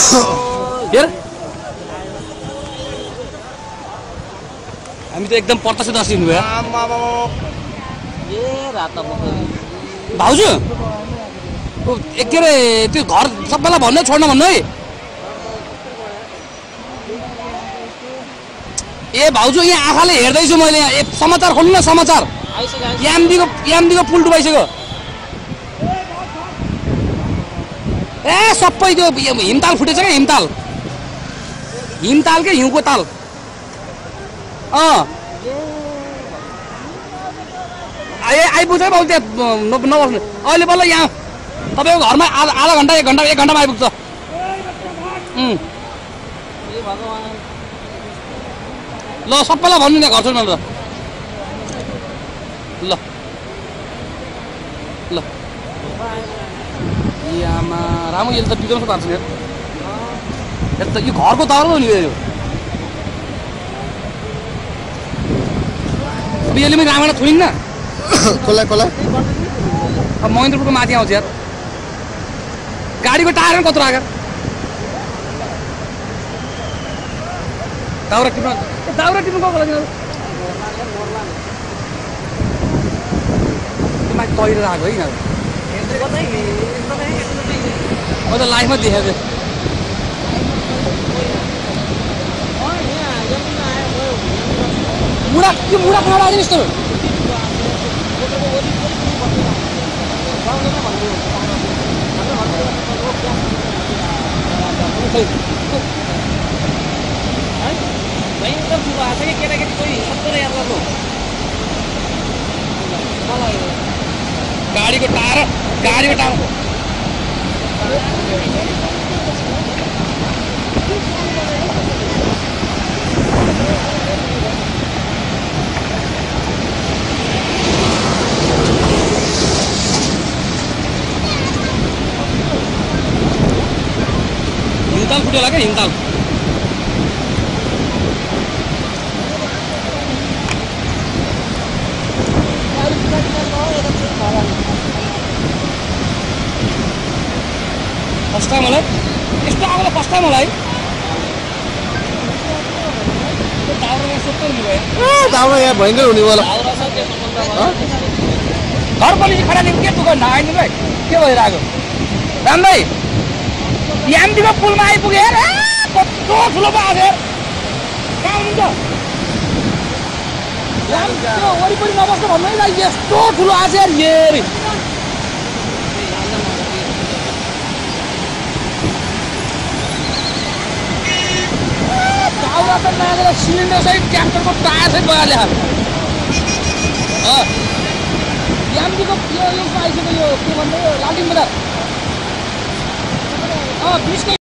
हेर हामी त एकदम प्रत्यक्ष दर्शी हुनुभयो भाउजू के अरे त्यो घर सबैलाई भन्नु छोड्न भन्नु है ए भाउजू यहाँ आँखाले हेर्दैछु मैले ए समाचार खोल्नु न समाचार यामदीको पुल डुबाइसक्यो ए सबै त्यो हिमताल फुटेछ क्या हिमताल के हिउँको ताल आइपुग्छ है बाबु त्यहाँ नबस्नु अहिले बल्ल यहाँ तपाईँको घरमा आधा घन्टा 1 घन्टामा आइपुग्छ ल सबैलाई भन्नु नि घर छोड्नु ल ल आमा राम्रो यसले त बिगाउँछ पार्छ नि यो घरको तार हो नि यो अब यसले पनि रामायण छोडिन्न कसलाई अब महेन्द्रपुरको माथि आउँछ यार गाडीको टायर कत्रो आएको दाउरा टिप्नु गएको लागि माथि तैरेर आएको है यिनीहरू त लाइफमा देखाएको मुढा कहाँ आयो यस्तो गाडीको टायर हिमताल फुटेला क्या हिमताल फर्स्ट टाइम होला यस्तो आगो फर्स्ट टाइम होला है दाउरा यहाँ भयङ्कर हुने होला घर पलिसी खडा दिनु के दुःख नआइदिनु भाइ के भइरहेको राम भाइ यामदीको पुलमा आइपुग्यो हेर कस्तो ठुलो पो आएको हेर कहाँ हुनुहुन्छ वरिपरि नबस्नु भन्नु है यस्तो ठुलो आएको यार हेर दाउरा त नागेर सिलिन्डर सहित ट्र्याक्टरको टायर सहित गइहाल्यो यामदीको यो आइसक्यो यो के भन्छ यो लालटिन बजार 20